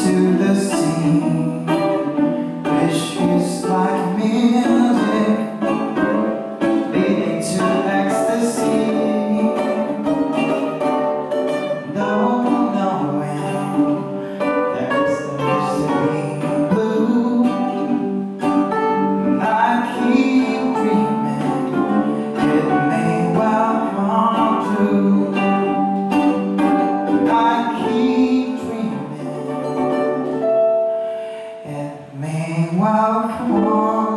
to the sea, which is like music leading to ecstasy. No knowing there's the mystery blue. I keep dreaming it may well come true. I keep dreaming it may well come